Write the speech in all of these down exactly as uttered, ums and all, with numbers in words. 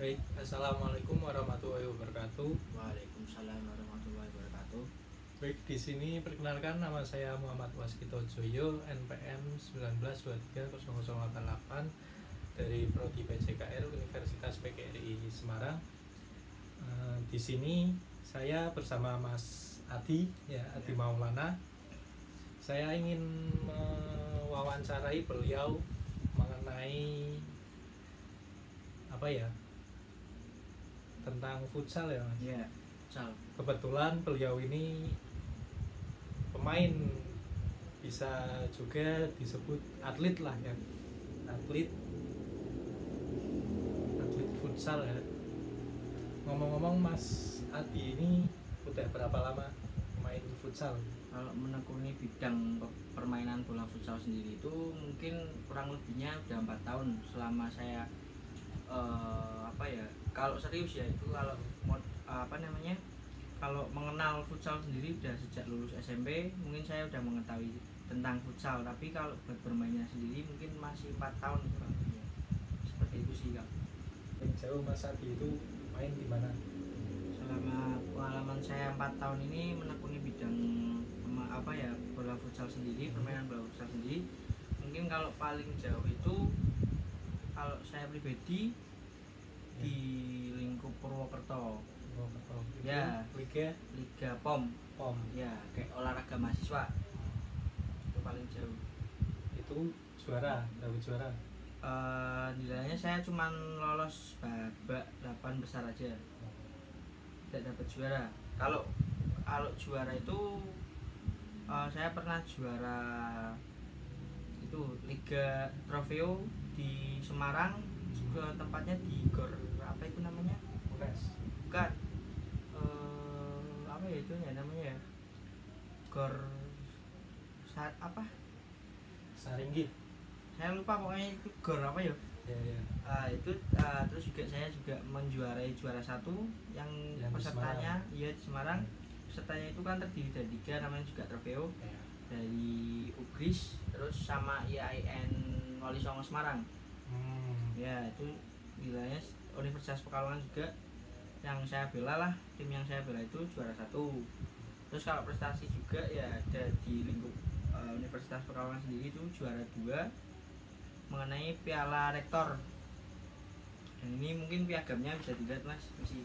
Baik, assalamualaikum warahmatullahi wabarakatuh. Waalaikumsalam warahmatullahi wabarakatuh. Baik, di sini perkenalkan nama saya Muhammad Waskito Joyo, N P M sembilan belas dua tiga nol nol delapan delapan dari Prodi P J K R Universitas P G R I Semarang. E, di sini saya bersama Mas Adi, ya Adi Ya. Maulana. Saya ingin mewawancarai beliau mengenai apa ya? Tentang futsal ya, Mas. Ya, futsal. Kebetulan beliau ini pemain, bisa juga disebut atlet lah ya, atlet atlet futsal ya. Ngomong-ngomong, Mas Adi ini udah berapa lama main futsal? Kalau menekuni bidang permainan bola futsal sendiri itu mungkin kurang lebihnya udah empat tahun selama saya eh, apa ya? Kalau serius ya itu kalau mod, apa namanya? Kalau mengenal futsal sendiri udah sejak lulus S M P, mungkin saya udah mengetahui tentang futsal. Tapi kalau buat bermainnya sendiri mungkin masih empat tahun kurang lebihnya. Seperti itu sih, Kak. Yang jauh Mas Adi itu main di mana? Selama pengalaman saya empat tahun ini menekuni bidang apa ya bola futsal sendiri, permainan bola futsal sendiri, mungkin kalau paling jauh itu kalau saya pribadi Ya. di lingkup Purwokerto. Oh, oh, itu Ya. Liga Liga POM. POM. Ya, kayak olahraga mahasiswa. Itu paling jauh. Itu juara, dapat juara. Eh, nilainya saya cuman lolos babak delapan besar aja. Tidak dapat juara. Kalau kalau juara itu uh, saya pernah juara itu Liga Trofeo di Semarang, juga tempatnya di Gor apa itu namanya? Unes. Bukan. Uh, apa ya itu ya namanya ya? Gor saat apa? Saringgit. Saya lupa pokoknya itu Gor apa ya? Ya, ya. Uh, itu uh, terus juga saya juga menjuarai juara satu yang, Yang di pesertanya Semarang. iya di Semarang. Pesertanya itu kan terdiri dari tiga, namanya juga Trofeo, Ya. dari U G R I S terus sama I A I N Wali Songo Semarang. Hmm. Ya itu wilayahnya Universitas Pekalongan juga yang saya bela lah, tim yang saya bela itu juara satu. Terus kalau prestasi juga ya ada di lingkup uh, Universitas Pekalongan sendiri itu juara dua mengenai Piala Rektor. Dan ini mungkin piagamnya bisa dilihat Mas, masih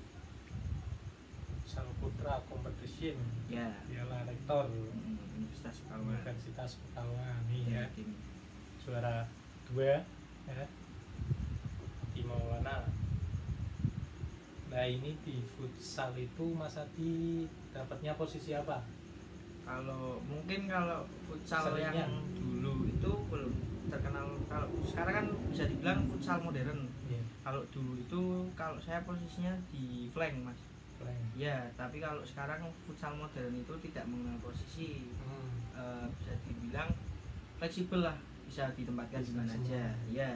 Sang Putra Competition. ya Piala Rektor mm, Universitas Pekalongan. Universitas Pekalongan nih ya. Tim. Juara dua ya. Di Maulana. Nah, ini di futsal itu Mas Adi dapatnya posisi apa? Kalau mungkin kalau futsal Seringnya. yang dulu itu belum terkenal. Kalau sekarang kan bisa dibilang futsal modern. Iya. Kalau dulu itu kalau saya posisinya di flank Mas. Flank. Ya, tapi kalau sekarang futsal modern itu tidak mengenal posisi. Hmm. E, bisa dibilang fleksibel lah, bisa ditempatkan di mana aja. Ya.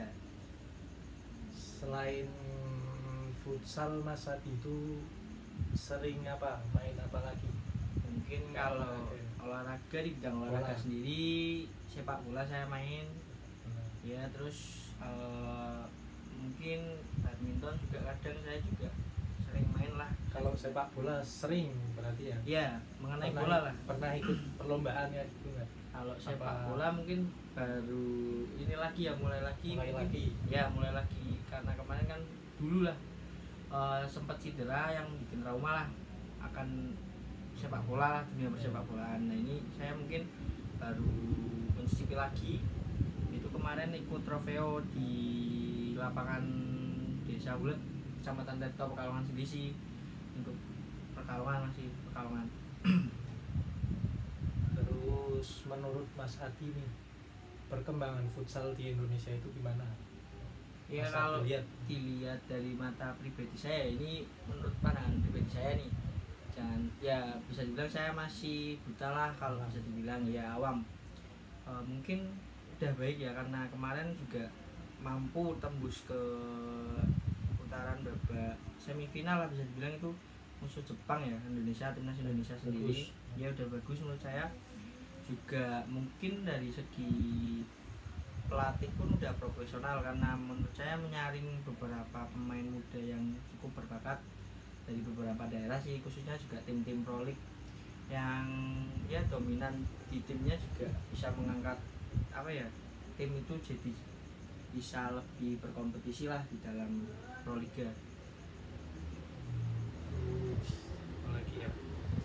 Selain futsal Mas Adi itu sering apa? Main apa lagi? Mungkin kalau olahraga di bidang olahraga Bola. sendiri sepak bola saya main. Nah, Ya terus uh, mungkin badminton juga kadang saya juga sering main lah. kalau sepak bola sering berarti ya? Ya mengenai Pernah- bola lah. Pernah ikut perlombaan ya gitu nggak? Kalau sepak Apa- bola mungkin baru ini lagi ya mulai lagi. Mulai mungkin. lagi. Ya mulai lagi karena kemarin kan dulu lah uh, sempat cedera yang bikin trauma lah akan sepak bola lah, dunia persepak bolaan. Nah ini saya mungkin baru mencicipi lagi. Itu kemarin ikut Trofeo di lapangan Desa Bulet, Kecamatan Tirto, Pekalongan sendiri sih. Untuk Pekalongan masih Pekalongan. Terus menurut Mas Adi nih, perkembangan futsal di Indonesia itu gimana? Ya Mas kalau Adi lihat. dilihat dari mata pribadi saya, ini menurut pandangan pribadi saya nih, jangan ya bisa dibilang saya masih buta lah kalau bisa dibilang ya awam. E, mungkin udah baik ya karena kemarin juga mampu tembus ke putaran babak semifinal lah, bisa dibilang itu musuh Jepang ya, Indonesia, timnas Indonesia sendiri. Bagus. Ya udah bagus menurut saya. Juga mungkin dari segi pelatih pun udah profesional, karena menurut saya menyaring beberapa pemain muda yang cukup berbakat dari beberapa daerah sih, khususnya juga tim-tim Pro League yang ya dominan di timnya juga bisa mengangkat apa ya, tim itu jadi bisa lebih berkompetisi lah di dalam Pro Liga. Apalagi ya,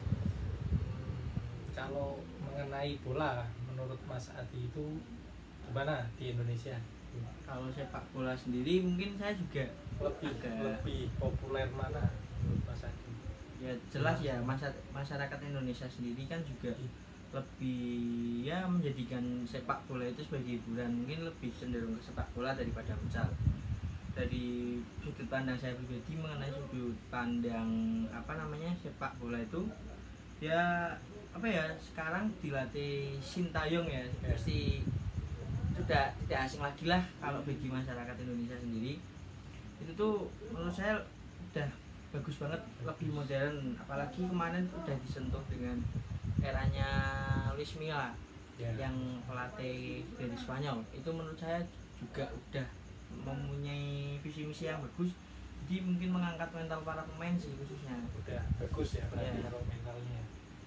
kalau mengenai bola menurut Mas Adi itu gimana di Indonesia? Kalau sepak bola sendiri mungkin saya juga Lebih agak lebih populer mana menurut Mas Adi? ya jelas ya, masa- masyarakat Indonesia sendiri kan juga lebih ya menjadikan sepak bola itu sebagai hiburan, mungkin lebih cenderung ke sepak bola daripada futsal. Dari sudut pandang saya pribadi mengenai sudut pandang apa namanya sepak bola itu ya apa ya, sekarang dilatih Sintayong ya, pasti sudah tidak asing lagi lah kalau bagi masyarakat Indonesia sendiri. Itu tuh menurut saya udah bagus banget, lebih modern, apalagi kemarin udah disentuh dengan eranya Luis Milla Ya. yang pelatih dari Spanyol. Itu menurut saya juga udah mempunyai visi misi yang bagus, jadi mungkin mengangkat mental para pemain sih khususnya. Udah bagus ya berarti Ya. kalau mentalnya.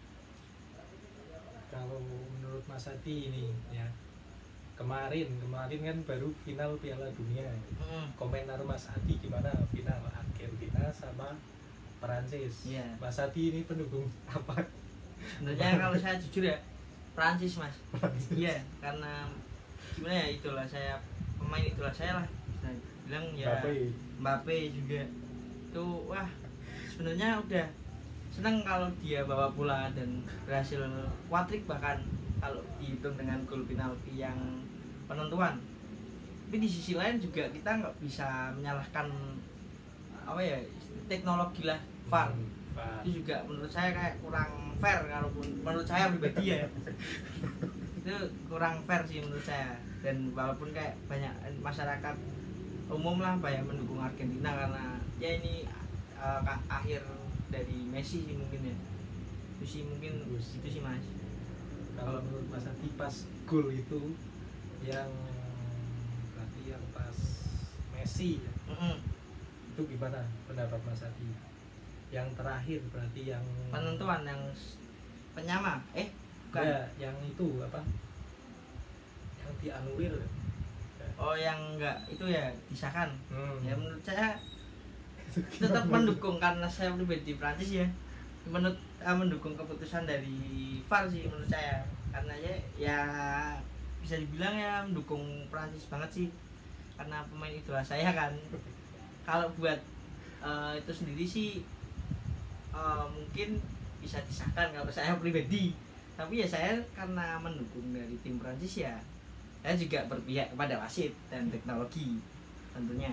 Kalau menurut Mas Adi ini ya, kemarin kemarin kan baru final Piala Dunia. Mm. Komentar Mas Adi gimana final Argentina sama Perancis? Iya. Mas Adi ini pendukung apa? Sebenarnya kalau saya jujur ya Prancis mas. Perancis. Iya, karena gimana ya, itulah saya, pemain itulah saya lah. Saya bilang ya Mbappe. Mbappe juga itu, wah sebenarnya udah senang kalau dia bawa bola dan berhasil quadrik, bahkan kalau dihitung dengan gol penalti yang penentuan. Tapi di sisi lain juga kita nggak bisa menyalahkan apa ya, teknologi lah, V A R. Hmm, V A R. Itu juga menurut saya kayak kurang fair, kalaupun menurut saya pribadi ya itu kurang fair sih menurut saya. Dan walaupun kayak banyak masyarakat umum lah banyak mendukung Argentina karena ya ini uh, akhir dari Messi sih mungkin ya, itu sih mungkin Bagus. itu sih mas. Kalau menurut Mas Adi pas gol itu yang berarti yang pas Messi ya, Mm-mm. itu gimana pendapat Mas Adi? Yang terakhir berarti yang Penentuan yang s- penyama eh bukan. ya, yang itu apa? Yang dianulir. Oh yang enggak itu ya disahkan. Hmm. Ya menurut saya tetap mendukung karena saya pribadi di Prancis ya, menurut uh, mendukung keputusan dari V A R sih menurut saya, karena ya ya bisa dibilang ya mendukung Prancis banget sih, karena pemain idola saya kan. Kalau buat uh, itu sendiri sih uh, mungkin bisa disahkan kalau saya pribadi, tapi ya saya karena mendukung dari tim Prancis ya saya juga berpihak kepada wasit dan teknologi tentunya.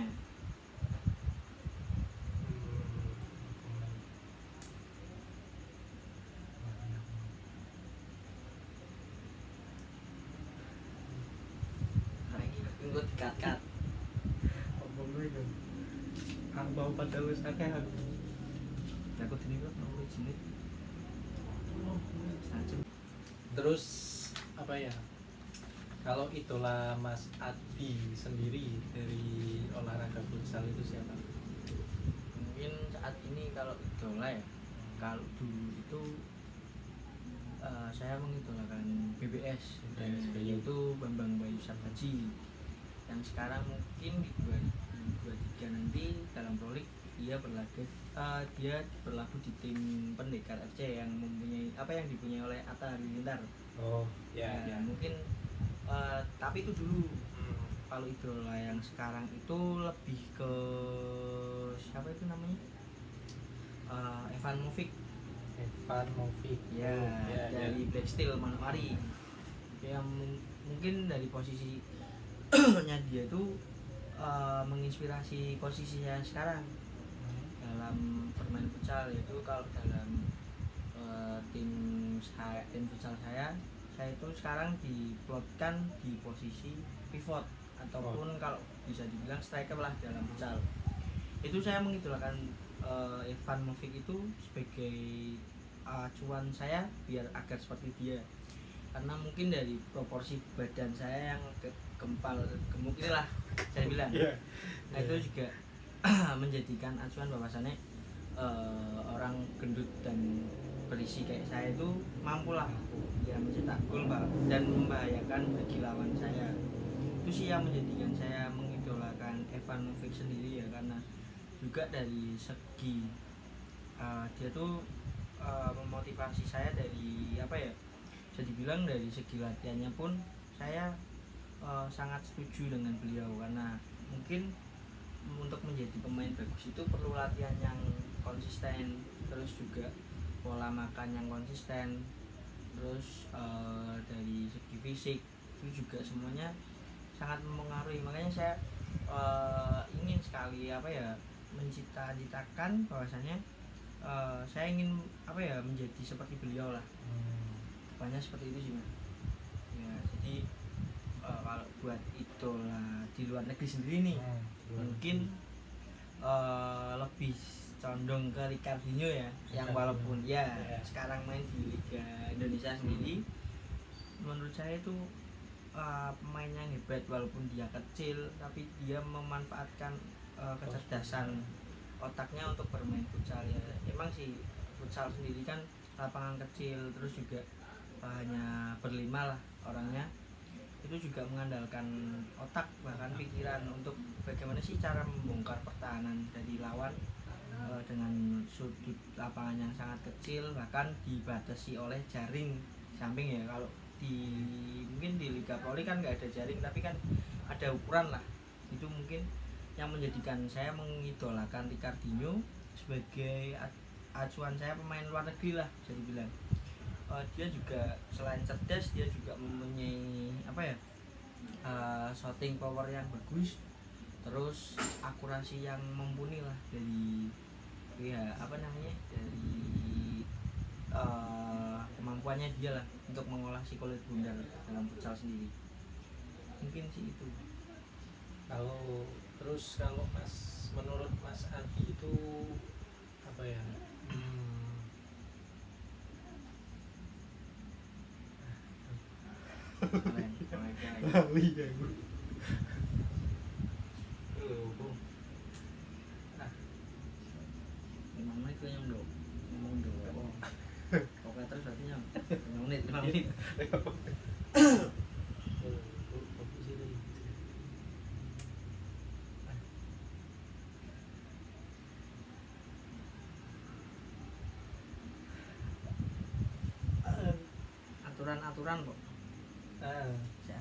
Tunggu dikat-kat. Aku mau pada wis akeh aku. Aku ini kok mau sini. Terus apa ya? Kalau itulah Mas Adi sendiri dari olahraga futsal itu siapa? Mungkin saat ini kalau idola ya, kalau dulu itu uh, saya mengidolakan B B S dan B B S. yaitu Bambang Bayu Sarbaji, yang sekarang mungkin di dua ribu dua puluh tiga nanti dalam Pro League dia berlaga uh, dia berlabuh di tim Pendekar F C yang mempunyai apa yang dipunyai oleh Atta Halilintar. Oh, ya, Ya, ya. mungkin uh, tapi itu dulu. Hmm. Kalau idola yang sekarang itu lebih ke siapa itu namanya, uh, Evan Movic Evan Movic. ya, Oh, ya, dari ya. Black Steel Manokwari, yang mung- mungkin dari posisi nya dia itu uh, menginspirasi posisi saya sekarang dalam bermain futsal, yaitu kalau dalam uh, tim saya tim futsal saya saya itu sekarang diplotkan di posisi pivot ataupun kalau bisa dibilang striker lah dalam futsal. Itu saya mengidolakan uh, Evan Movic itu sebagai acuan saya biar agar seperti dia, karena mungkin dari proporsi badan saya yang ke- gempal gemuk inilah saya bilang. Yeah. Nah Yeah. itu juga menjadikan acuan bahwasannya uh, orang gendut dan berisi kayak saya itu mampulah ya mencetak gol dan membahayakan bagi lawan saya. Itu sih yang menjadikan saya mengidolakan Ivanovic sendiri ya, karena juga dari segi uh, dia tuh uh, memotivasi saya dari apa ya, bisa dibilang dari segi latihannya pun saya uh, sangat setuju dengan beliau, karena mungkin untuk menjadi pemain bagus itu perlu latihan yang konsisten, terus juga pola makan yang konsisten, terus uh, dari segi fisik itu juga semuanya sangat mempengaruhi. Makanya saya uh, ingin sekali apa ya mencita-citakan bahwasannya uh, saya ingin apa ya menjadi seperti beliau lah. Hmm. Banyak seperti itu sih Mas. Ya jadi uh, kalau buat idola di luar negeri sendiri nih Hmm. mungkin uh, lebih condong ke Ricardinho ya, yang walaupun ya yeah. sekarang main di Liga Indonesia sendiri, menurut saya itu uh, pemain yang hebat walaupun dia kecil, tapi dia memanfaatkan uh, kecerdasan otaknya untuk bermain futsal ya. Emang sih futsal sendiri kan lapangan kecil, terus juga uh, hanya berlima lah orangnya, itu juga mengandalkan otak bahkan pikiran untuk bagaimana sih cara membongkar pertahanan dari lawan uh, dengan sudut lapangan yang sangat kecil, bahkan dibatasi oleh jaring samping ya. Kalau di mungkin di Liga Poli kan nggak ada jaring, tapi kan ada ukuran lah. Itu mungkin yang menjadikan saya mengidolakan Ricardinho sebagai acuan saya pemain luar negeri lah, bisa dibilang. Uh, dia juga selain cerdas, dia juga mempunyai apa ya uh, shooting power yang bagus, terus akurasi yang mumpuni lah dari ya apa namanya dari uh, kemampuannya dia lah untuk mengolah psikolit bundar dalam futsal sendiri. Mungkin sih itu. Kalau terus kalau Mas, menurut Mas Adi itu apa ya? Hmm. Keren, keren, keren. Lali ya gue. Loh, nah, lima menit kayaknya udah ngomong udah oh. Oke terus berarti nyam lima menit lima menit. Aturan-aturan kok. Ah. Ya.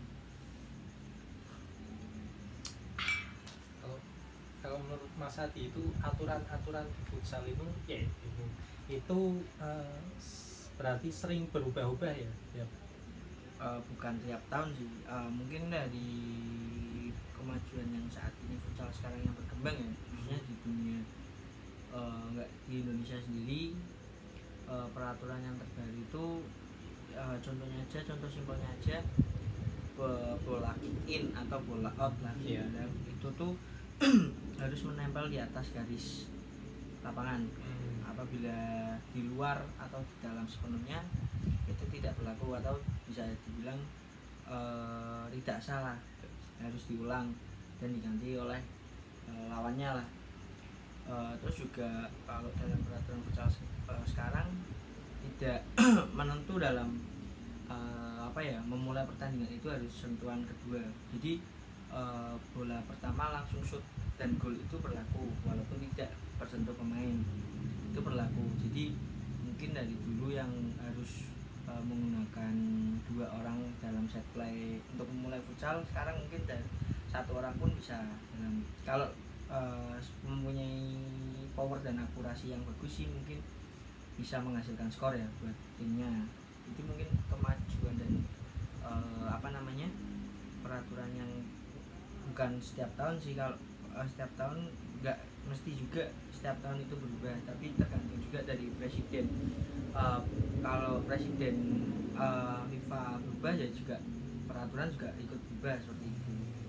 Kalau kalau menurut Mas Adi itu aturan-aturan di futsal itu ya itu itu uh, berarti sering berubah-ubah ya? Ya. Uh, bukan tiap tahun sih. Uh, mungkin dari kemajuan yang saat ini futsal sekarang yang berkembang ya, khususnya di dunia uh, nggak di Indonesia sendiri, uh, peraturan yang terbaru itu uh, contohnya aja, contoh simpelnya aja bola kick in atau bola out lagi yeah. Nah, itu tuh harus menempel di atas garis lapangan. hmm. Apabila di luar atau di dalam sepenuhnya itu tidak berlaku atau bisa dibilang uh, tidak salah, harus diulang dan diganti oleh uh, lawannya lah. Uh, terus juga kalau dalam peraturan futsal uh, sekarang tidak menentu dalam uh, apa ya memulai pertandingan itu harus sentuhan kedua. Jadi uh, bola pertama langsung shoot dan gol itu berlaku walaupun tidak bersentuh pemain, itu berlaku. Jadi mungkin dari dulu yang harus uh, menggunakan dua orang dalam set play untuk memulai futsal, sekarang mungkin dari satu orang pun bisa dalam, kalau uh, mempunyai power dan akurasi yang bagus sih mungkin bisa menghasilkan skor ya buat timnya. Itu mungkin kemajuan dan uh, apa namanya peraturan yang bukan setiap tahun sih. Kalau uh, setiap tahun nggak mesti juga setiap tahun itu berubah, tapi tergantung juga dari presiden. Uh, kalau presiden uh, FIFA berubah ya juga peraturan juga ikut berubah seperti itu.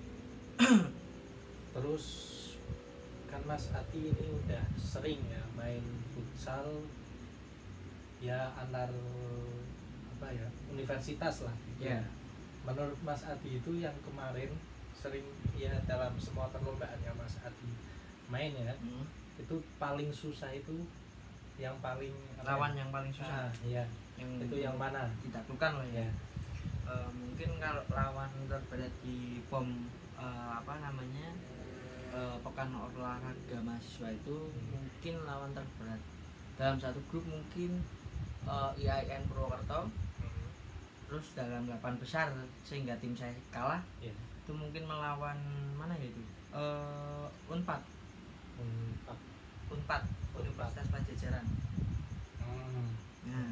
Terus kan Mas Ati ini udah sering ya main futsal ya antar apa ya universitas lah gitu. Yeah. menurut Mas Adi itu yang kemarin sering ya dalam semua perlombaan yang Mas Adi main ya, Hmm. itu paling susah itu yang paling apa Lawan ya? yang paling susah. Ah, iya. Yang Itu yang mana? ditaklukkan lah ya. Ya. Eh, mungkin kalau lawan terberat di pom eh, apa namanya eh, pekan olahraga mahasiswa itu mungkin lawan terberat dalam satu grup mungkin eh, I A I N Purwokerto, terus dalam delapan besar sehingga tim saya kalah Iya. itu mungkin melawan mana ya itu eh Unpad Unpad. Unpad Universitas Pajajaran. Hmm. Nah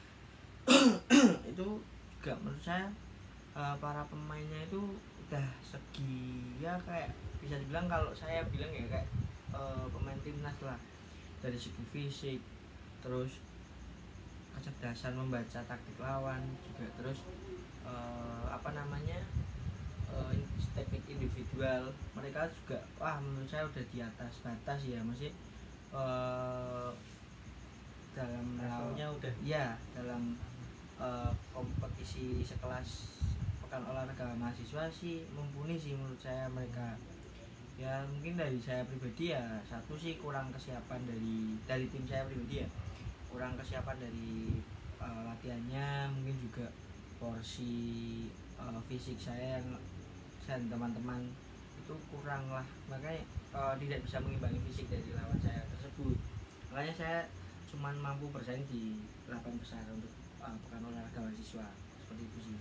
itu juga menurut saya eh, para pemainnya itu udah segi ya kayak bisa dibilang kalau saya bilang ya kayak eh, pemain timnas lah dari segi fisik, terus kecerdasan membaca taktik lawan juga, terus eh, apa namanya eh, teknik individual mereka juga wah menurut saya udah di atas batas ya, masih eh, dalam Levelnya udah ya dalam eh, kompetisi sekelas pekan olahraga mahasiswa sih mumpuni sih menurut saya mereka. Ya mungkin dari saya pribadi ya satu sih kurang kesiapan dari dari tim saya pribadi ya, kurang kesiapan dari uh, latihannya, mungkin juga porsi uh, fisik saya yang dan teman-teman itu kurang lah, makanya uh, tidak bisa mengimbangi fisik dari lawan saya tersebut. Makanya saya cuman mampu bersaing di delapan besar untuk uh, pekan olahraga mahasiswa seperti itu sih.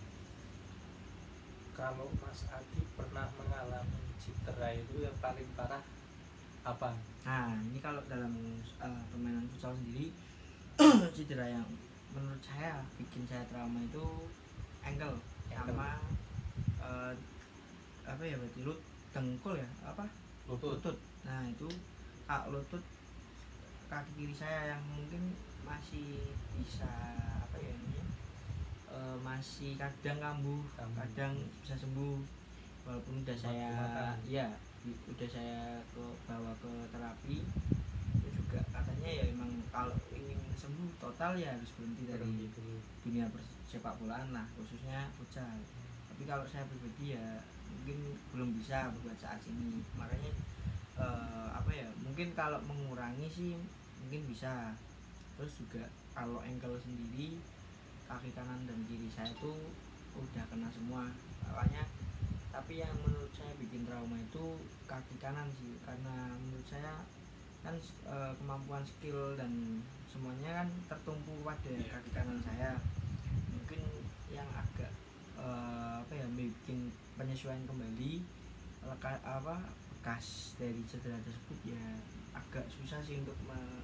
kalau Mas Adi pernah mengalami cedera itu yang paling parah apa? Nah ini kalau dalam uh, permainan futsal sendiri cedera yang menurut saya bikin saya trauma itu ankle sama uh, apa ya berarti lut dengkul ya apa Lutut. lutut. Nah itu kak lutut kaki kiri saya yang mungkin masih bisa apa ya namanya e, masih kadang kambuh Kambuh. kadang bisa sembuh walaupun udah saya Kuat-kuatan. ya di- udah saya ke bawa ke terapi itu juga katanya ya emang kalau ingin sembuh total ya harus berhenti dari Berhenti dulu. dunia persepak bolaan lah khususnya futsal. Tapi kalau saya pribadi ya mungkin belum bisa buat saat ini, makanya eh, apa ya mungkin kalau mengurangi sih mungkin bisa. Terus juga kalau ankle sendiri kaki kanan dan kiri saya tuh udah kena semua makanya, tapi yang menurut saya bikin trauma itu kaki kanan sih, karena menurut saya kan e, kemampuan skill dan semuanya kan tertumpu pada Yeah. kaki kanan saya. Mungkin yang agak e, apa ya bikin penyesuaian kembali leka, apa bekas dari cedera tersebut ya agak susah sih untuk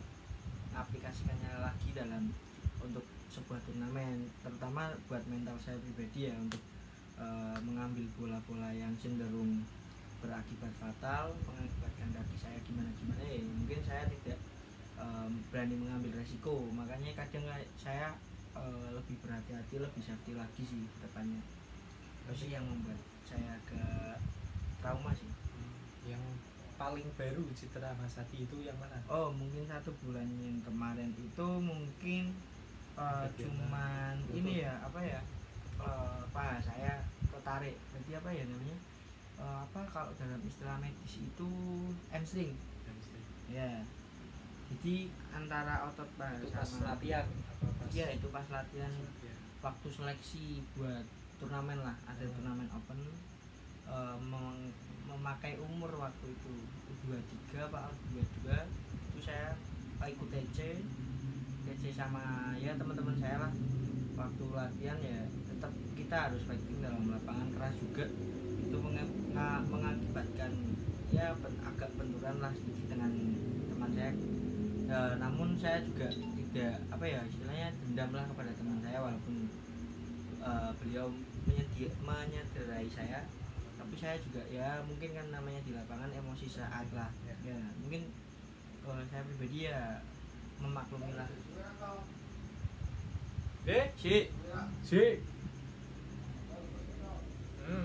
mengaplikasikannya lagi dalam untuk sebuah turnamen, terutama buat mental saya pribadi ya untuk e, mengambil bola-bola yang cenderung berakibat fatal, mengakibatkan kaki saya gimana-gimana ya mungkin saya tidak um, berani mengambil resiko, makanya kadang saya uh, lebih berhati-hati, lebih safety lagi sih ke depannya. Itu sih yang membuat saya agak trauma sih. Yang paling baru cedera Mas Adi itu yang mana? Oh mungkin satu bulan yang kemarin itu mungkin uh, cuman Lutut. ini ya apa ya uh, paha saya ketarik, berarti apa ya namanya uh, apa kalau dalam istilah medis itu hamstring ya, jadi antara otot paha Itu pas sama latihan apa pas? ya itu pas latihan Ya. waktu seleksi buat turnamen lah, ada Hmm. turnamen open uh, mem- memakai umur waktu itu U dua puluh tiga apa U dua puluh dua itu saya ikut T C T C sama ya teman-teman saya lah. Waktu latihan ya tetap kita harus fighting dalam lapangan keras juga, itu menge- nga- mengakibatkan ya ben- agak benturan lah sedikit dengan teman saya. E, namun saya juga tidak apa ya istilahnya dendam lah kepada teman saya, walaupun e, beliau menyedi- menyederai saya, tapi saya juga ya mungkin kan namanya di lapangan emosi saat lah Ya. ya mungkin kalau saya pribadi ya memaklumi lah. Eh, Si si. Hmm.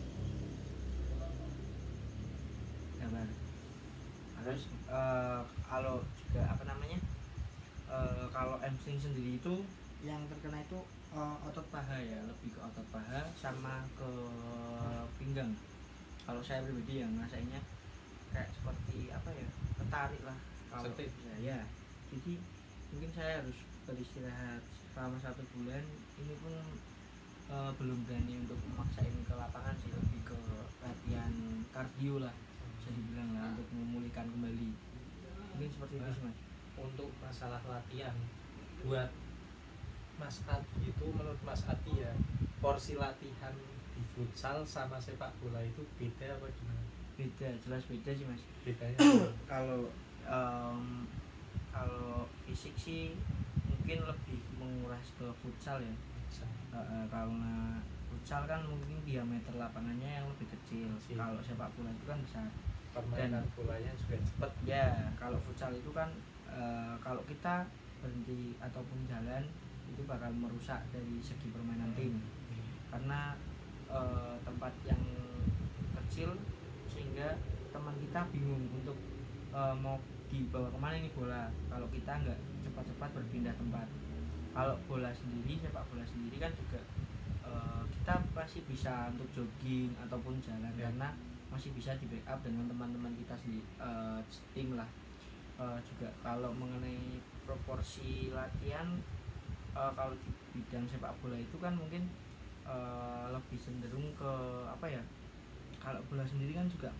gambar. Terus eh, kalau juga apa namanya eh, kalau hamstring sendiri itu yang terkena itu uh, otot paha ya, lebih ke otot paha sama ke pinggang. Kalau saya pribadi yang ngerasainnya kayak seperti apa ya, ketarik lah kalau saya ya. Jadi mungkin saya harus beristirahat selama satu bulan ini pun uh, belum berani untuk memaksain ke lapangan sih, lebih ke latihan kardio lah bisa dibilang lah, untuk memulihkan kembali mungkin seperti nah, itu sih Mas. Untuk masalah latihan buat Mas Adi itu, menurut Mas Adi ya, porsi latihan di futsal sama sepak bola itu beda apa gimana? Beda, jelas beda sih Mas. Bedanya kalau um, kalau fisik sih mungkin lebih menguras ke futsal ya. Uh, karena futsal kan mungkin diameter lapangannya yang lebih kecil. Kalau sepak bola itu kan besar. Permainan dan bolanya juga cepat. Ya, kalau futsal itu kan uh, kalau kita berhenti ataupun jalan itu bakal merusak dari segi permainan tim. Karena uh, tempat yang kecil sehingga teman kita bingung untuk uh, mau dibawa kemana ini bola kalau kita nggak cepat-cepat berpindah tempat. Kalau bola sendiri, sepak bola sendiri kan juga uh, kita pasti bisa untuk jogging ataupun jalan ya, karena masih bisa di backup dengan teman-teman kita sendiri, uh, tim lah. Uh, juga kalau mengenai proporsi latihan, uh, kalau di bidang sepak bola itu kan mungkin uh, lebih cenderung ke apa ya, kalau bola sendiri kan juga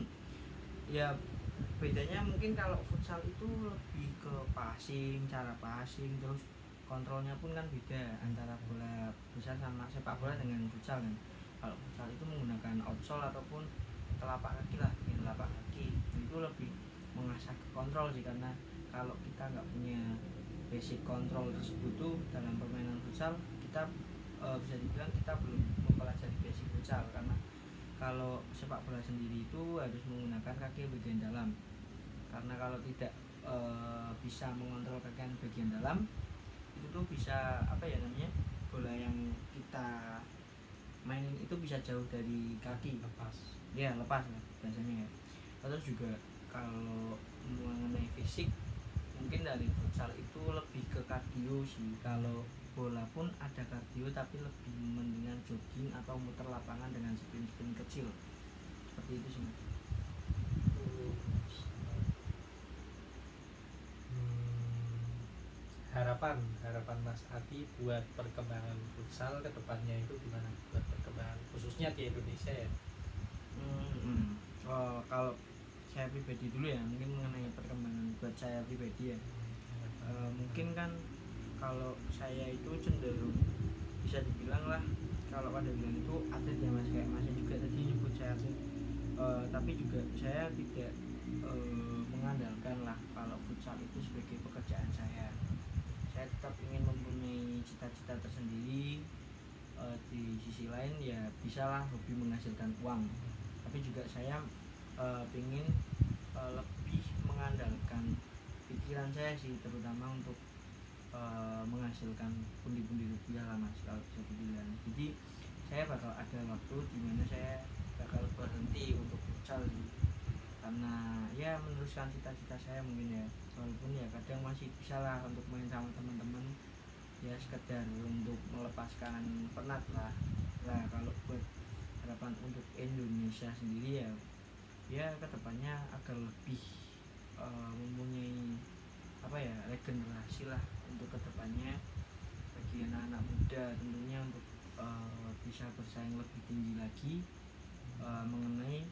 ya bedanya mungkin kalau futsal itu lebih ke passing, cara passing, terus kontrolnya pun kan beda antara bola besar sama sepak bola dengan futsal kan. Kalau futsal itu menggunakan outsole ataupun telapak kaki lah, ya, telapak kaki itu lebih mengasah kontrol sih, karena kalau kita nggak punya basic kontrol tersebut tuh dalam permainan futsal, kita e, bisa dibilang kita belum mempelajari basic futsal. Karena kalau sepak bola sendiri itu harus menggunakan kaki bagian dalam, karena kalau tidak e, bisa mengontrol kaki bagian dalam itu tuh bisa apa ya namanya, bola yang kita mainin itu bisa jauh dari kaki, lepas ya lepas lah biasanya ya. Terus juga kalau mengenai fisik mungkin dari futsal itu lebih ke kardio sih. Kalau bola pun ada kardio tapi lebih mendingan jogging atau muter lapangan dengan sprint-sprint kecil seperti itu sih. hmm, harapan harapan Mas Adi buat perkembangan futsal ke depannya itu gimana, buat perkembangan khususnya di Indonesia ya? Hmm, oh, kalau saya pribadi dulu ya, mungkin mengenai perkembangan buat saya pribadi ya, e, mungkin kan kalau saya itu cenderung bisa dibilang lah, kalau pada bilang itu atlet ya Mas, kayak Masnya juga tadi nyebut saya atlet, e, tapi juga saya tidak e, mengandalkan lah kalau futsal itu sebagai pekerjaan saya. Saya tetap ingin mempunyai cita-cita tersendiri. E, di sisi lain ya bisalah hobi menghasilkan uang, tapi juga saya uh, ingin uh, lebih mengandalkan pikiran saya sih, terutama untuk uh, menghasilkan pundi-pundi rupiah lah Mas, kalau bisa dibilang. Jadi saya bakal ada waktu dimana saya bakal berhenti untuk futsal sih, karena ya meneruskan cita-cita saya mungkin ya, walaupun ya kadang masih bisa lah untuk main sama teman-teman ya, sekedar untuk melepaskan penat lah. Nah kalau buat harapan untuk Indonesia sendiri ya, ya kedepannya agar lebih uh, mempunyai apa ya, regenerasi lah untuk kedepannya bagi anak-anak muda tentunya, untuk uh, bisa bersaing lebih tinggi lagi uh, mengenai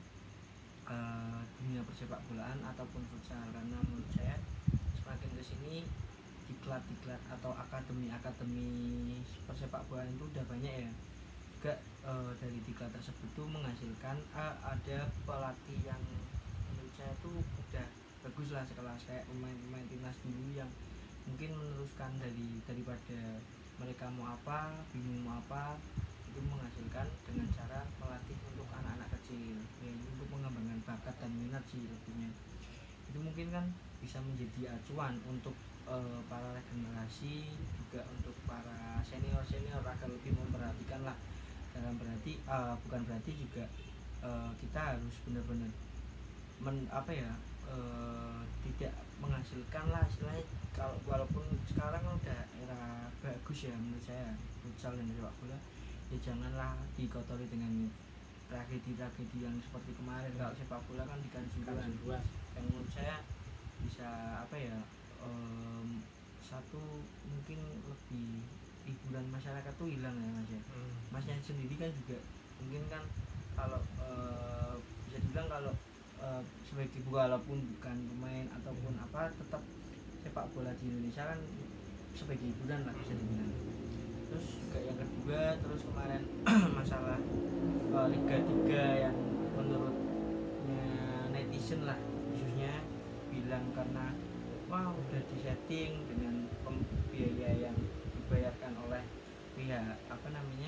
uh, dunia persepak bolaan ataupun futsal. Karena menurut saya semakin kesini diklat-diklat atau akademi-akademi persepak bolaan itu udah banyak ya. Juga e, dari diklat tersebut tuh menghasilkan e, ada pelatih yang menurut saya tuh udah bagus lah, sekelas kayak pemain-pemain timnas dulu yang mungkin meneruskan dari daripada mereka mau apa, bingung mau apa, itu menghasilkan dengan cara melatih untuk anak-anak kecil ya, untuk mengembangkan bakat dan minat sih lebihnya. Itu mungkin kan bisa menjadi acuan untuk e, para regenerasi, juga untuk para senior-senior agar lebih memperhatikan lah. Dalam berarti uh, bukan berarti juga uh, kita harus benar-benar men apa ya uh, tidak menghasilkan lah istilahnya. Kalau walaupun sekarang kan udah era bagus ya menurut saya futsal dan sepak bola, ya janganlah dikotori dengan tragedi-tragedi yang seperti kemarin. Kalau sepak bola kan dikanjuruan yang menurut saya bisa apa ya, um, satu mungkin lebih hiburan masyarakat tuh hilang ya mas ya. hmm. Masnya sendiri kan juga mungkin kan kalau uh, bisa dibilang kalau uh, sebagai walaupun bukan pemain ataupun apa, tetap sepak bola di Indonesia kan sebagai hiburan lah bisa dibilang. Terus juga yang kedua, terus kemarin masalah uh, Liga tiga yang menurutnya netizen lah khususnya bilang karena wah udah disetting dengan biaya yang dibayarkan oleh pihak apa namanya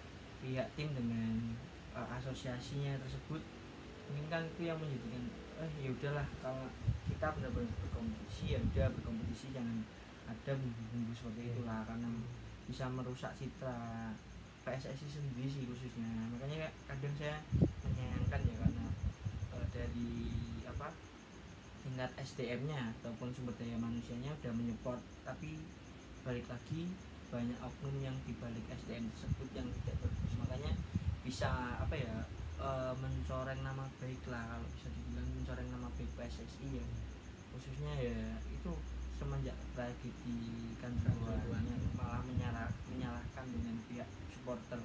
pihak tim dengan uh, asosiasinya tersebut, mungkin kan itu yang menjadikan eh ya udahlah kalau kita benar-benar berkompetisi ya udah berkompetisi, jangan ada bumbu-bumbu seperti itulah, karena bisa merusak citra P S S I sendiri sih khususnya. Makanya kadang saya menyayangkan ya karena uh, dari apa tingkat S D M-nya ataupun sumber daya manusianya udah menyupport, tapi balik lagi banyak oknum yang dibalik S D M tersebut yang tidak bagus. Makanya bisa apa ya e, mencoreng nama baik lah, kalau bisa dibilang mencoreng nama baik P S S I ya, khususnya ya itu semenjak tragedi Kanjuruhan malah menyalah, menyalahkan dengan pihak supporter.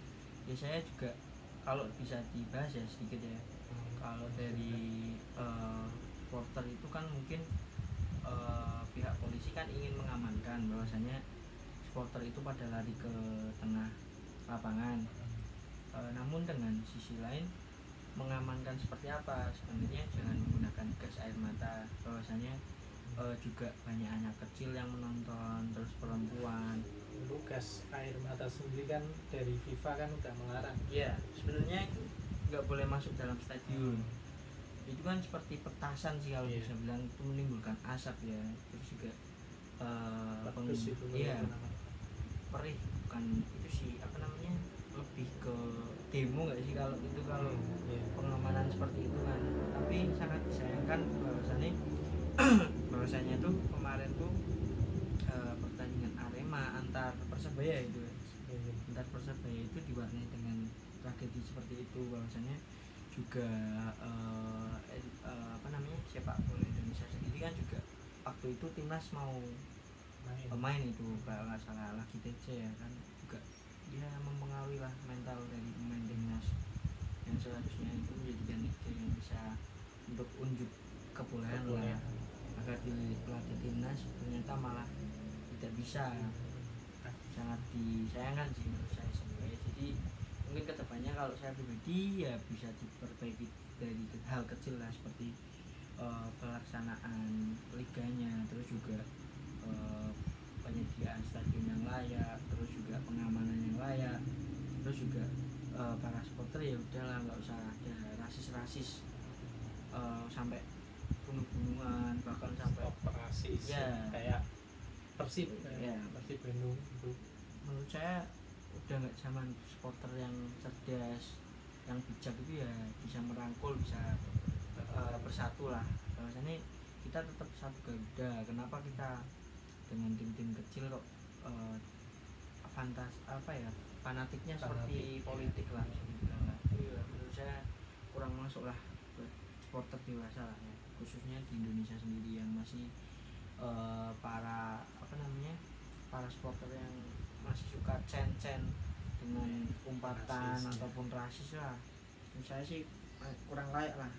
Ya saya juga kalau bisa dibahas ya sedikit ya, kalau dari e, supporter itu kan mungkin e, pihak polisi kan ingin mengamankan bahwasanya supporter itu pada lari ke tengah lapangan. E, namun dengan sisi lain mengamankan seperti apa, sebenarnya jangan menggunakan gas air mata, bahwasanya e, juga banyak anak kecil yang menonton, terus perempuan. Dulu gas air mata sendiri kan dari FIFA kan udah melarang. Ya sebenarnya nggak boleh masuk dalam stadion. Itu kan seperti petasan sih kalau yeah. bisa bilang, itu menimbulkan asap ya, terus juga uh, peng, iya, perih, bukan itu sih apa namanya, lebih ke demo nggak sih kalau itu, kalau hmm, yeah. pengamanan seperti itu kan. Tapi sangat disayangkan bahwasannya bahwasanya tuh kemarin tuh uh, pertandingan Arema antar Persebaya itu yeah. antar Persebaya itu diwarnai dengan tragedi seperti itu, bahwasanya juga uh, eh, uh, apa namanya sepak bola Indonesia sendiri kan juga waktu itu timnas mau main, pemain itu kalau nggak salah lagi T C ya kan, juga dia mempengaruhi lah mental dari pemain timnas yang seharusnya itu menjadikan liga yang bisa untuk unjuk kebolehan lah agar di pelatih timnas, ternyata malah tidak bisa. Sangat disayangkan sih menurut saya sebenarnya. Jadi mungkin kedepannya kalau saya pribadi ya bisa diperbaiki dari hal kecil lah, seperti uh, pelaksanaan liganya, terus juga uh, penyediaan stadion yang layak, terus juga pengamanan yang layak, terus juga uh, para supporter ya udahlah nggak usah ada rasis-rasis uh, sampai bunuh-bunuhan, bahkan sampai operasi ya kayak Persib ya Persib Bandung itu. Menurut saya udah nggak zaman supporter yang cerdas, yang bijak itu ya bisa merangkul, bisa uh, bersatu lah. Bahwasanya kita tetap satu Garuda. Kenapa kita dengan tim-tim kecil kok uh, fantas apa ya fanatiknya Fanatik, seperti politik lah, nah, itu ya, menurut saya kurang masuk lah buat supporter dewasa lah ya, khususnya di Indonesia sendiri yang masih uh, para apa namanya para supporter yang masih suka cen-cen dengan umpatan rasis, ataupun rasis lah. Menurut saya sih kurang layak lah.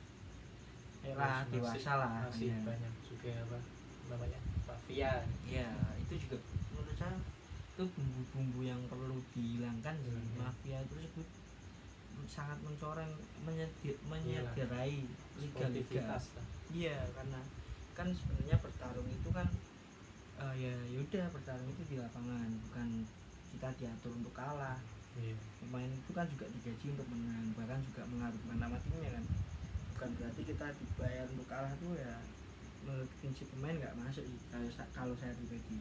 Ya lah dewasa lah. Masih ya. Banyak juga apa namanya mafia. Iya, itu juga menurut saya itu bumbu-bumbu yang perlu dihilangkan. Hmm. Mafia tersebut sangat mencoreng, menyedir, menyederai liga-liga. Iya, karena kan sebenarnya bertarung itu kan uh, ya yaudah bertarung itu di lapangan, bukan kita diatur untuk kalah. Yeah. Pemain itu kan juga digaji untuk menang, bahkan juga mengharumkan nama timnya kan, bukan berarti kita dibayar untuk kalah tuh ya. Menurut prinsip pemain nggak masuk sih kalau, kalau saya pribadi.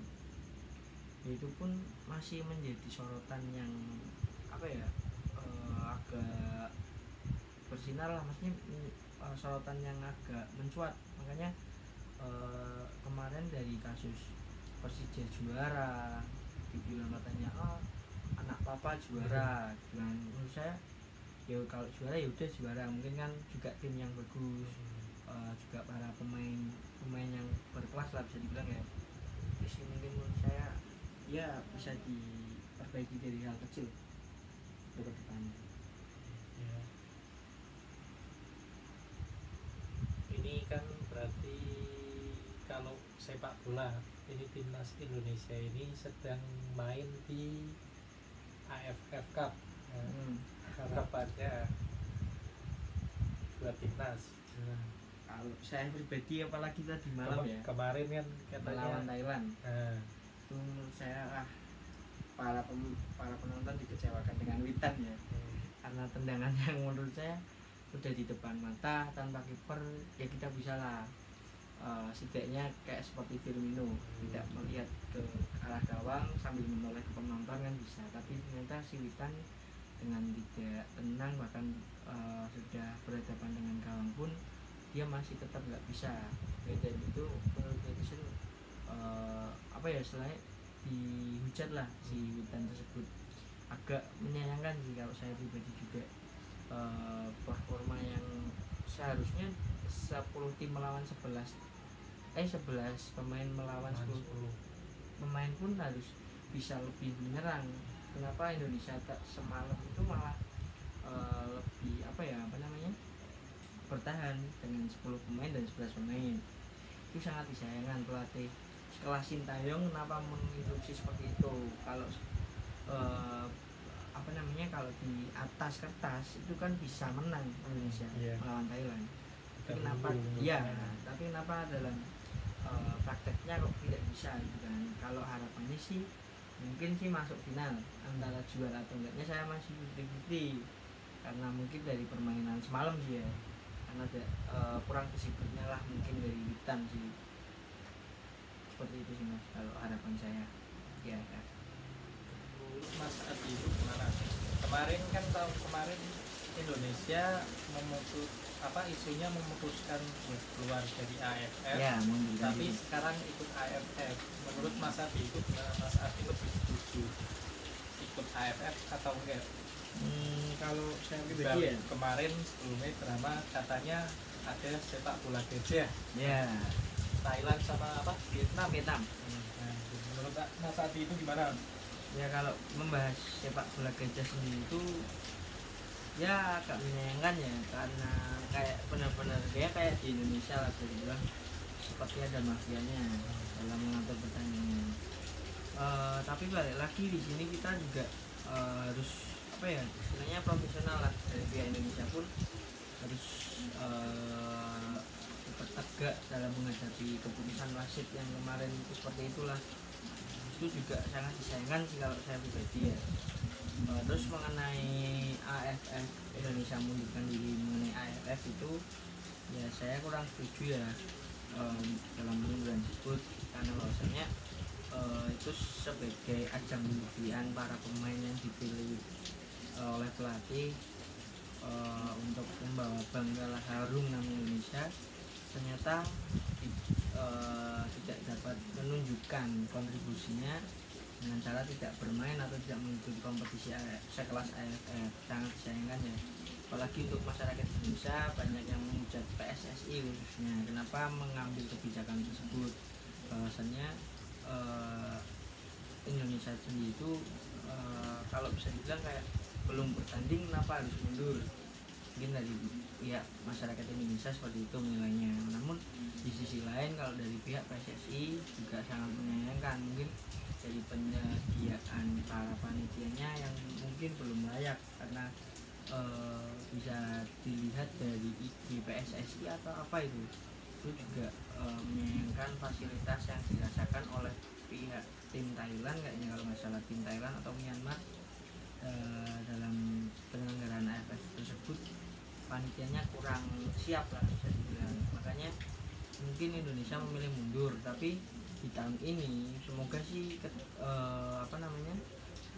Itu pun masih menjadi sorotan yang apa ya uh, agak bersinar lah, maksudnya uh, sorotan yang agak mencuat. Makanya eh, kemarin dari kasus Persija juara dibilang katanya oh anak papa juara, dan menurut saya ya kalau juara ya udah juara, mungkin kan juga tim yang bagus, eh, juga para pemain pemain yang berkelas lah bisa dibilang ya. Terus mungkin menurut saya ya bisa diperbaiki dari hal kecil ke depannya. Ya. Ini kan berarti kalau sepak bola ini timnas Indonesia ini sedang main di A F F Cup. Nah, Hmm. harapannya buat timnas. Nah, kalau saya pribadi apalagi tadi malam Kema- ya kemarin kan katanya melawan Thailand, nah, itu menurut saya ah para pem- para penonton dikecewakan dengan Witan ya, hmm, karena tendangan yang menurut saya udah di depan mata tanpa kiper ya kita bisa lah, eh, setidaknya kayak seperti Firmino tidak melihat ke arah gawang sambil menoleh ke penonton kan bisa, tapi ternyata si Witan dengan tidak tenang bahkan eh, sudah berhadapan dengan gawang pun dia masih tetap nggak bisa. Dan itu menurut netizen eh, apa ya istilahnya dihujat lah si Witan tersebut, agak menyayangkan sih kalau saya pribadi juga. Eh, performa yang seharusnya sepuluh tim melawan sebelas eh sebelas pemain melawan sepuluh sepuluh. pemain pun harus bisa lebih menyerang. Kenapa Indonesia tak semalam itu malah eh, lebih apa ya apa namanya bertahan dengan sepuluh pemain dan sebelas pemain. Itu sangat disayangkan pelatih sekelas Sintayong kenapa menginstruksi seperti itu. Kalau eh, apa namanya kalau di atas kertas itu kan bisa menang Indonesia Iya. melawan Thailand. Tapi Dan kenapa unggul, ya unggul. tapi kenapa dalam eh, prakteknya kok tidak bisa gitu kan. Kalau harapannya sih mungkin sih masuk final, antara juara atau enggaknya saya masih fifty-fifty, karena mungkin dari permainan semalam sih ya, karena ada eh, kurang disiplinnya lah mungkin dari Witan sih, seperti itu sih mas kalau harapan saya di A F F. Mas Adi itu gimana? Kemarin kan tahun kemarin Indonesia memutus apa isunya memutuskan buat keluar dari A F F, Ya mundur tapi dari- sekarang ikut A F F. Menurut Mas Adi itu gimana? Mas Adi lebih setuju ikut A F F atau enggak? Hmm, kalau saya Bang, pribadi ya, kemarin sebelumnya drama katanya ada sepak bola gajah ya Thailand sama apa Vietnam. Vietnam. Nah, menurut Mas Adi itu gimana? Ya kalau membahas sepak bola gajah sendiri itu ya agak menyayangkan ya, karena kayak benar-benar dia kayak di Indonesia lah bisa dibilang seperti ada mafianya dalam mengatur pertandingan. Eh, tapi balik lagi di sini kita juga eh, harus apa ya istilahnya profesional lah, dari pihak Indonesia pun harus eh, tetap tegak dalam menghadapi keputusan wasit yang kemarin itu seperti itulah. Itu juga sangat disayangkan sih kalau saya pribadi ya. Eh, terus mengenai A F F Indonesia mundurkan diri mengenai A F F itu ya saya kurang setuju ya em, dalam pengunduran tersebut, karena bahwasanya eh, itu sebagai ajang pembuktian para pemain yang dipilih eh, oleh pelatih eh, untuk membawa bangga harum nama Indonesia, ternyata di- eh, tidak dapat menunjukkan kontribusinya dengan cara tidak bermain atau tidak mengikuti kompetisi A F F, sekelas A F F. Sangat disayangkan ya, apalagi untuk masyarakat Indonesia banyak yang menghujat P S S I khususnya kenapa mengambil kebijakan tersebut. Bahwasannya eh, Indonesia sendiri itu eh, kalau bisa dibilang kayak belum bertanding kenapa harus mundur, mungkin dari pihak masyarakat Indonesia seperti itu menilainya. Namun di sisi lain kalau dari pihak P S S I juga sangat menyayangkan mungkin dari penyediaan para panitianya yang mungkin belum layak, karena eh, bisa dilihat dari I G P S S I atau apa itu itu juga eh, menyayangkan fasilitas yang dirasakan oleh pihak tim Thailand, kayaknya kalau nggak salah tim Thailand atau Myanmar eh, dalam penyelenggaraan A F F tersebut. Panitianya kurang siap lah bisa dibilang, makanya mungkin Indonesia memilih mundur. Tapi di tahun ini semoga sih ke, eh, apa namanya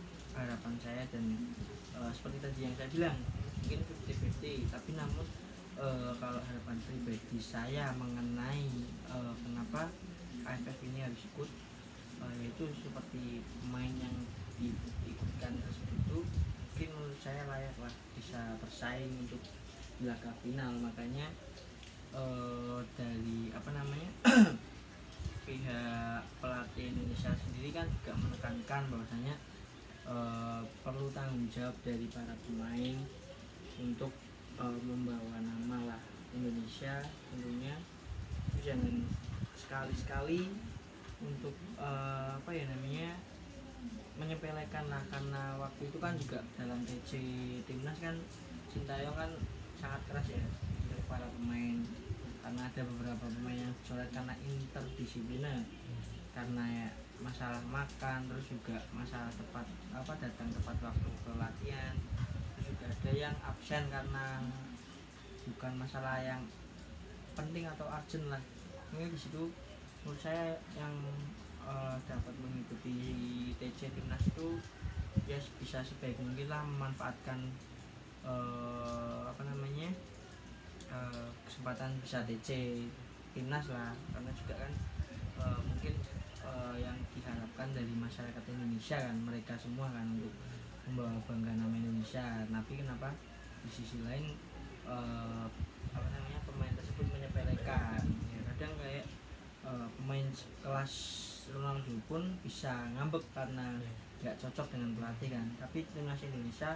harapan saya dan eh, seperti tadi yang saya bilang mungkin fifty-fifty, tapi namun uh, kalau harapan pribadi saya mengenai uh, kenapa A F F ini harus ikut, uh, yaitu seperti pemain yang diikutkan tersebut itu mungkin menurut saya layak lah bisa bersaing untuk di laga final. Makanya uh, dari apa namanya pihak pelatih Indonesia sendiri kan juga menekankan bahwasanya uh, perlu tanggung jawab dari para pemain untuk uh, membawa nama lah Indonesia tentunya. Jangan sekali-sekali untuk uh, apa ya namanya menyepelekan lah, karena waktu itu kan juga dalam T C timnas kan Sintayong kan sangat keras ya untuk para pemain, karena ada beberapa pemain yang dicoret karena interdisipliner, karena ya masalah makan, terus juga masalah tepat apa datang tepat waktu ke latihan, terus juga ada yang absen karena bukan masalah yang penting atau urgent lah. Ini di situ menurut saya yang uh, dapat mengikuti T C timnas itu ya bisa sebaik mungkin lah memanfaatkan uh, apa namanya uh, kesempatan bisa T C timnas lah, karena juga kan uh, mungkin uh, yang diharapkan dari masyarakat Indonesia kan mereka semua kan untuk membawa bangga nama Indonesia. Tapi kenapa di sisi lain uh, apa namanya pemain tersebut menyepelekan ya, kadang kayak uh, pemain kelas Ronaldo pun bisa ngambek karena nggak cocok dengan pelatih kan. Tapi timnas Indonesia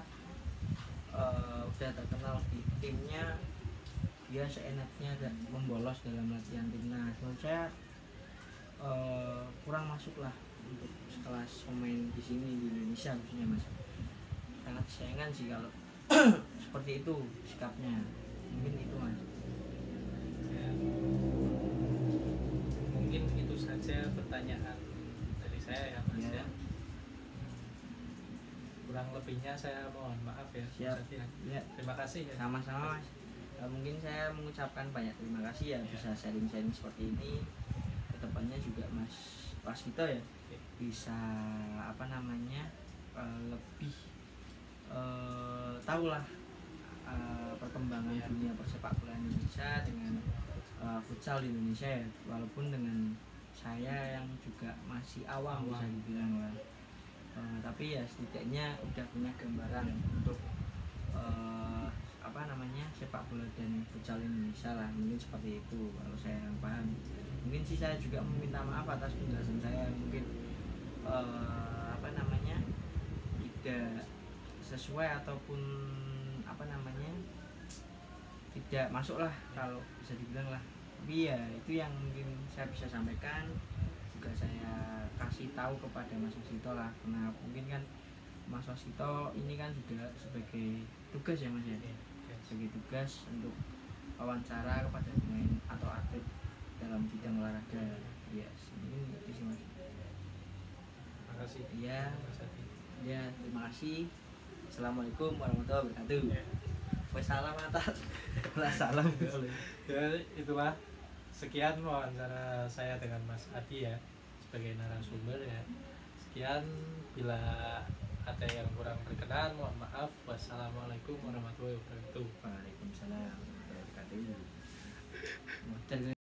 uh, udah terkenal di timnya dia seenaknya gak membolos dalam latihan timnas. Menurut saya uh, kurang masuk lah untuk sekelas pemain di sini di Indonesia khususnya mas. Sangat disayangkan sih kalau seperti itu sikapnya. Mungkin itu mas. Ya, mungkin itu saja pertanyaan dari saya ya mas Ya. ya. Kurang lebihnya saya mohon maaf ya. Siap. Mas Adi. Ya. Terima kasih ya. Sama-sama mas. Uh, mungkin saya mengucapkan banyak terima kasih ya, Ya. bisa sharing-sharing seperti ini. Kedepannya juga mas Waskito ya Ya. bisa apa namanya uh, lebih uh, tahulah uh, perkembangan Ya. dunia persepak bola Indonesia dengan uh, futsal di Indonesia ya, walaupun dengan saya yang juga masih awam, Awam. bisa dibilang lah. Uh, tapi ya setidaknya udah punya gambaran untuk uh, apa namanya sepak bola dan futsal Indonesia lah, mungkin seperti itu kalau saya yang paham. Mungkin sih saya juga meminta maaf atas penjelasan saya mungkin uh, apa namanya tidak sesuai ataupun apa namanya tidak masuk lah kalau bisa dibilang lah. Tapi ya itu yang mungkin saya bisa sampaikan, juga saya kasih tahu kepada Mas Waskito lah, karena mungkin kan Mas Waskito ini kan juga sebagai tugas ya mas ya, Ya. Ya. sebagai tugas untuk wawancara kepada pemain atau atlet dalam bidang olahraga. Ya yes, mungkin itu sih mas. Terima kasih. Iya. Mas Adi. Ya terima kasih. Assalamualaikum warahmatullahi wabarakatuh. Ya. Wes salam atas. Lah salam. Ya, itulah sekian wawancara saya dengan Mas Adi ya sebagai narasumber ya. Sekian, bila ada yang kurang berkenan mohon maaf. Wassalamualaikum warahmatullahi wabarakatuh. Waalaikumsalam warahmatullahi wabarakatuh.